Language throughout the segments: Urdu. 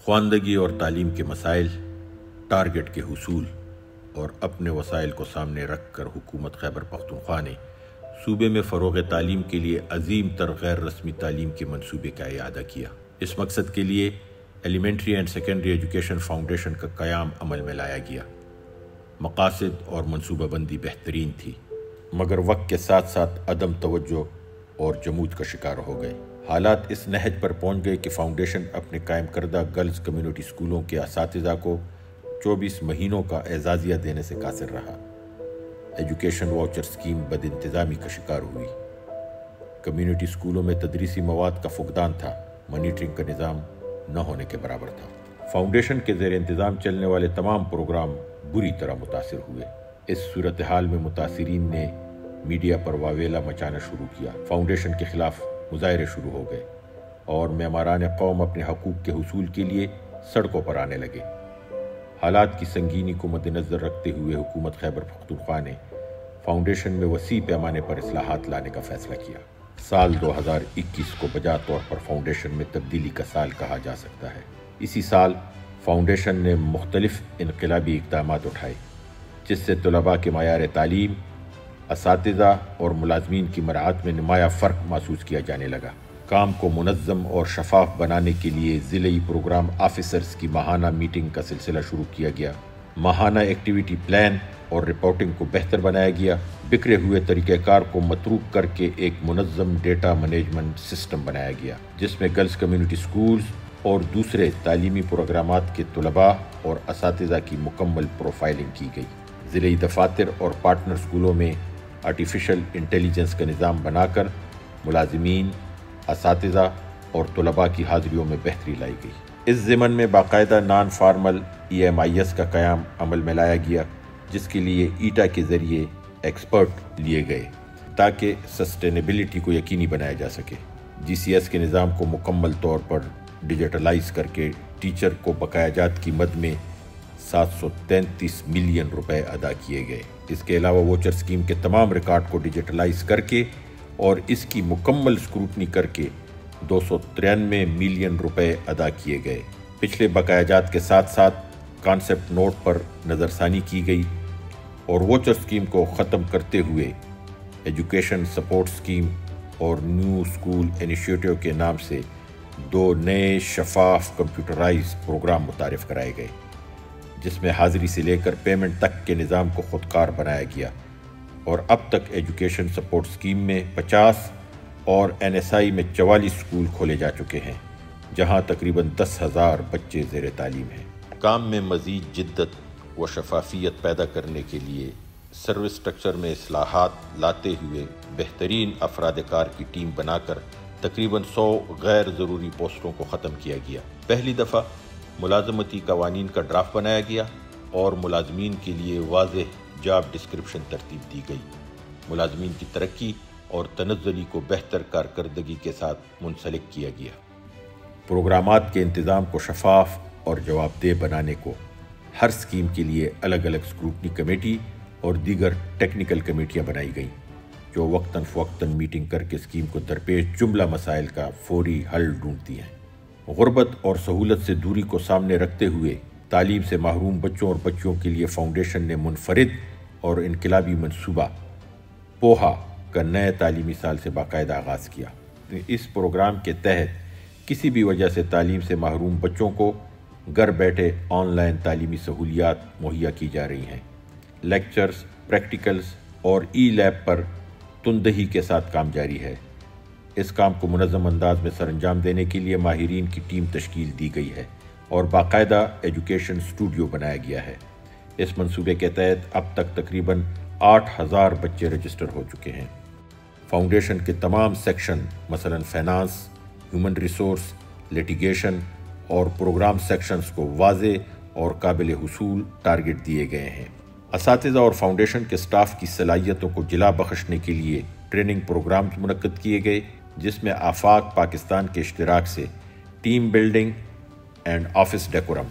خواندگی اور تعلیم کے مسائل، ٹارگٹ کے حصول اور اپنے وسائل کو سامنے رکھ کر حکومت خیبر پختونخوا نے صوبے میں فروغ تعلیم کے لیے عظیم تر غیر رسمی تعلیم کے منصوبے کا اعادہ کیا۔ اس مقصد کے لیے elementary and secondary education foundation کا قیام عمل میں لایا گیا۔ مقاصد اور منصوبہ بندی بہترین تھی، مگر وقت کے ساتھ ساتھ عدم توجہ اور جمود کا شکار ہو گئے۔ حالات اس نہج پر پہنچ گئے کہ فاؤنڈیشن اپنے قائم کردہ گرلز کمیونٹی اسکولوں کے اساتذہ کو 24 مہینوں کا اعزازیہ دینے سے قاصر رہا۔ ایجوکیشن واؤچر اسکیم بد انتظامی کا شکار ہوئی۔ کمیونٹی اسکولوں میں تدریسی مواد کا فقدان تھا، مانیٹرنگ کا نظام نہ ہونے کے برابر تھا۔ فاؤنڈیشن کے زیر انتظام چلنے والے تمام پروگرام بری طرح متاثر ہوئے۔ اس صورتحال میں متاثرین نے میڈیا پر واویلا مچانا شروع کیا۔ فاؤنڈیشن کے خلاف مظاہرے شروع ہو گئے اور معماران قوم اپنے حقوق کے حصول کے لیے سڑکوں پر آنے لگے۔ حالات کی سنگینی کو مد نظر رکھتے ہوئے حکومت خیبر پختونخوا نے فاؤنڈیشن میں وسیع پیمانے پر اصلاحات لانے کا فیصلہ کیا۔ سال 2021 کو بجا طور پر فاؤنڈیشن میں تبدیلی کا سال کہا جا سکتا ہے۔ اسی سال فاؤنڈیشن نے مختلف انقلابی اقدامات اٹھائے، جس سے طلباء کے معیار تعلیم، اساتذہ اور ملازمین کی مراعات میں نمایاں فرق محسوس کیا جانے لگا۔ کام کو منظم اور شفاف بنانے کے لیے ضلعی پروگرام آفیسرز کی ماہانہ میٹنگ کا سلسلہ شروع کیا گیا۔ ماہانہ ایکٹیویٹی پلان اور رپورٹنگ کو بہتر بنایا گیا۔ بکھرے ہوئے طریقہ کار کو متروک کر کے ایک منظم ڈیٹا مینجمنٹ سسٹم بنایا گیا، جس میں گرلز کمیونٹی اسکولز اور دوسرے تعلیمی پروگرامات کے طلباء اور اساتذہ کی مکمل پروفائلنگ کی گئی۔ ضلعی دفاتر اور پارٹنر اسکولوں میں آرٹیفیشل انٹیلیجنس کا نظام بنا کر ملازمین، اساتذہ اور طلباء کی حاضریوں میں بہتری لائی گئی۔ اس ضمن میں باقاعدہ نان فارمل EMIS کا قیام عمل میں لایا گیا، جس کے لیے ایٹا کے ذریعے ایکسپرٹ لیے گئے تاکہ سسٹینیبلٹی کو یقینی بنایا جا سکے۔ GCS کے نظام کو مکمل طور پر ڈیجیٹلائز کر کے ٹیچر کو بقایا جات کی مد میں 733 ملین روپے ادا کیے گئے۔ اس کے علاوہ واچر اسکیم کے تمام ریکارڈ کو ڈیجیٹلائز کر کے اور اس کی مکمل اسکروٹنی کر کے 293 ملین روپے ادا کیے گئے۔ پچھلے بقایا جات کے ساتھ ساتھ کانسیپٹ نوٹ پر نظر ثانی کی گئی اور واچر اسکیم کو ختم کرتے ہوئے ایجوکیشن سپورٹ اسکیم اور نیو اسکول انیشیٹو کے نام سے 2 نئے شفاف کمپیوٹرائز پروگرام متعارف کرائے گئے، جس میں حاضری سے لے کر پیمنٹ تک کے نظام کو خودکار بنایا گیا، اور اب تک ایجوکیشن سپورٹ اسکیم میں 50 اور NSI میں 44 اسکول کھولے جا چکے ہیں، جہاں تقریباً 10,000 بچے زیر تعلیم ہیں۔ کام میں مزید جدت و شفافیت پیدا کرنے کے لیے سروس سٹرکچر میں اصلاحات لاتے ہوئے بہترین افراد کار کی ٹیم بنا کر تقریباً 100 غیر ضروری پوسٹوں کو ختم کیا گیا۔ پہلی دفعہ ملازمتی قوانین کا ڈرافٹ بنایا گیا اور ملازمین کے لیے واضح جاب ڈسکرپشن ترتیب دی گئی۔ ملازمین کی ترقی اور تنزلی کو بہتر کارکردگی کے ساتھ منسلک کیا گیا۔ پروگرامات کے انتظام کو شفاف اور جواب دہ بنانے کو ہر اسکیم کے لیے الگ الگ اسکروٹنی کمیٹی اور دیگر ٹیکنیکل کمیٹیاں بنائی گئیں، جو وقتاً فوقتاً میٹنگ کر کے اسکیم کو درپیش جملہ مسائل کا فوری حل ڈھونڈتی ہیں۔ غربت اور سہولت سے دوری کو سامنے رکھتے ہوئے تعلیم سے محروم بچوں اور بچیوں کے لیے فاؤنڈیشن نے منفرد اور انقلابی منصوبہ پوہا کا نئے تعلیمی سال سے باقاعدہ آغاز کیا۔ اس پروگرام کے تحت کسی بھی وجہ سے تعلیم سے محروم بچوں کو گھر بیٹھے آن لائن تعلیمی سہولیات مہیا کی جا رہی ہیں۔ لیکچرز، پریکٹیکلز اور لیب پر تندہی کے ساتھ کام جاری ہے۔ اس کام کو منظم انداز میں سر انجام دینے کے لیے ماہرین کی ٹیم تشکیل دی گئی ہے اور باقاعدہ ایجوکیشن اسٹوڈیو بنایا گیا ہے۔ اس منصوبے کے تحت اب تک تقریباً 8,000 بچے رجسٹر ہو چکے ہیں۔ فاؤنڈیشن کے تمام سیکشن مثلاً فائنانس، ہیومن ریسورس، لیٹیگیشن اور پروگرام سیکشنز کو واضح اور قابل حصول ٹارگٹ دیے گئے ہیں۔ اساتذہ اور فاؤنڈیشن کے سٹاف کی صلاحیتوں کو جلا بخشنے کے لیے ٹریننگ پروگرام منعقد کیے گئے، جس میں آفاق پاکستان کے اشتراک سے team building and office decorum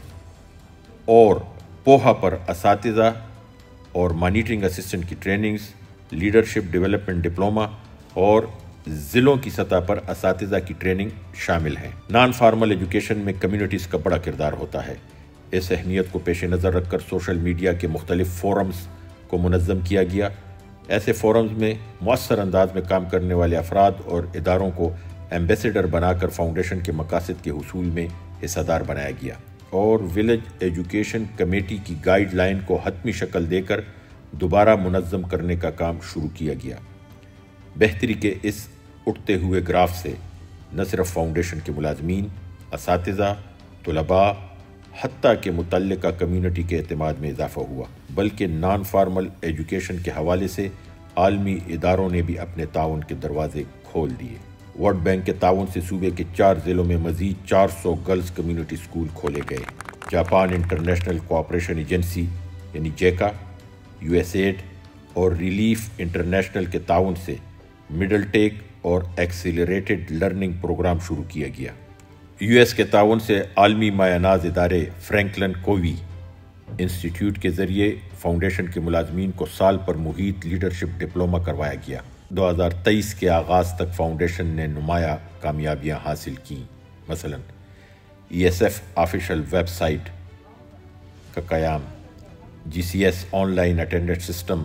اور پوہا پر اساتذہ اور مانیٹرنگ اسسٹنٹ کی ٹریننگز، لیڈرشپ ڈیولپمنٹ ڈپلومہ اور ضلعوں کی سطح پر اساتذہ کی ٹریننگ شامل ہیں۔ نان فارمل ایجوکیشن میں کمیونٹیز کا بڑا کردار ہوتا ہے۔ اس اہمیت کو پیش نظر رکھ کر سوشل میڈیا کے مختلف فورمز کو منظم کیا گیا۔ ایسے فورمز میں مؤثر انداز میں کام کرنے والے افراد اور اداروں کو ایمبیسیڈر بنا کر فاؤنڈیشن کے مقاصد کے حصول میں حصہ دار بنایا گیا اور ولیج ایجوکیشن کمیٹی کی گائیڈ لائن کو حتمی شکل دے کر دوبارہ منظم کرنے کا کام شروع کیا گیا۔ بہتری کے اس اٹھتے ہوئے گراف سے نہ صرف فاؤنڈیشن کے ملازمین، اساتذہ، طلباء، حتیٰ کہ متعلقہ کمیونٹی کے اعتماد میں اضافہ ہوا، بلکہ نان فارمل ایجوکیشن کے حوالے سے عالمی اداروں نے بھی اپنے تعاون کے دروازے کھول دیے۔ ورلڈ بینک کے تعاون سے صوبے کے 4 ضلعوں میں مزید 400 گرلز کمیونٹی اسکول کھولے گئے۔ جاپان انٹرنیشنل کوآپریشن ایجنسی یعنی جیکا، یو ایس ایڈ اور ریلیف انٹرنیشنل کے تعاون سے مڈل ٹیک اور ایکسیلریٹڈ لرننگ پروگرام شروع کیا گیا۔ یو ایس کے تعاون سے عالمی مایہ ناز ادارے فرینکلن کووی انسٹیٹیوٹ کے ذریعے فاؤنڈیشن کے ملازمین کو سال پر محیط لیڈرشپ ڈپلومہ کروایا گیا۔ 2023 کے آغاز تک فاؤنڈیشن نے نمایاں کامیابیاں حاصل کیں، مثلا ESF آفیشل ویب سائٹ کا قیام، GCS online attendance system,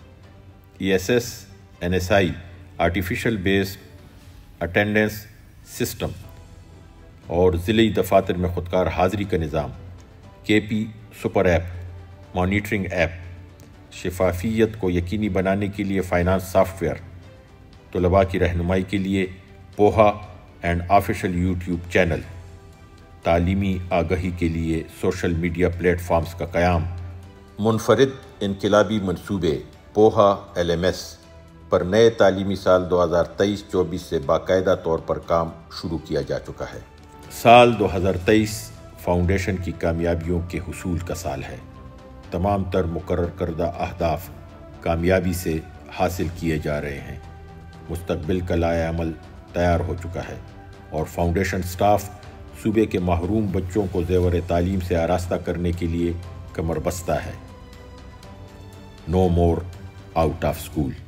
ESS NSI artificial base attendance system اور ضلعی دفاتر میں خودکار حاضری کا نظام، KP super app, monitoring app, شفافیت کو یقینی بنانے کے لیے فائنانس سافٹ ویئر، طلباء کی رہنمائی کے لیے پوہا اینڈ آفیشل YouTube چینل، تعلیمی آگہی کے لیے سوشل میڈیا پلیٹ فارمز کا قیام، منفرد انقلابی منصوبے پوہا LMS پر نئے تعلیمی سال 2023-24 سے باقاعدہ طور پر کام شروع کیا جا چکا ہے۔ سال 2023 فاؤنڈیشن کی کامیابیوں کے حصول کا سال ہے۔ تمام تر مقرر کردہ اہداف کامیابی سے حاصل کیے جا رہے ہیں، مستقبل کا لائحہ عمل تیار ہو چکا ہے اور فاؤنڈیشن سٹاف صوبے کے محروم بچوں کو زیور تعلیم سے آراستہ کرنے کے لیے کمر بستہ ہے۔ No more out of school.